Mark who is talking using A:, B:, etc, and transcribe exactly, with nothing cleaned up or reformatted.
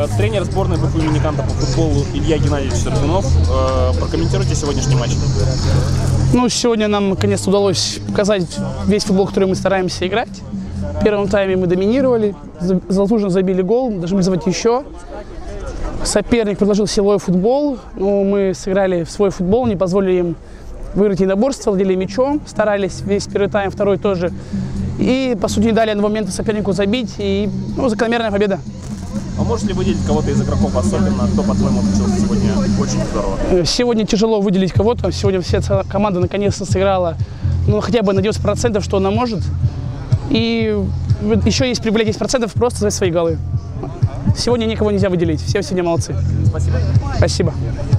A: Тренер сборной БФУ имени Канта по футболу Илья Геннадьевич Сергунов. Прокомментируйте сегодняшний матч.
B: Ну, сегодня нам наконец-то удалось показать весь футбол, который мы стараемся играть. В первом тайме мы доминировали, заслуженно забили гол, должны забить еще. Соперник предложил силовой футбол, но мы сыграли в свой футбол, не позволили им выиграть единоборство, владели мячом, старались весь первый тайм, второй тоже. И, по сути, не дали одного момента сопернику забить, и ну, закономерная победа.
A: А можешь ли выделить кого-то из игроков особенно, кто, по-твоему, отличился сегодня очень здорово?
B: Сегодня тяжело выделить кого-то, сегодня вся команда наконец-то сыграла, ну, хотя бы на девяносто процентов, что она может. И еще есть прибавлять десять процентов просто за свои голы. Сегодня никого нельзя выделить, все сегодня молодцы.
A: Спасибо.
B: Спасибо.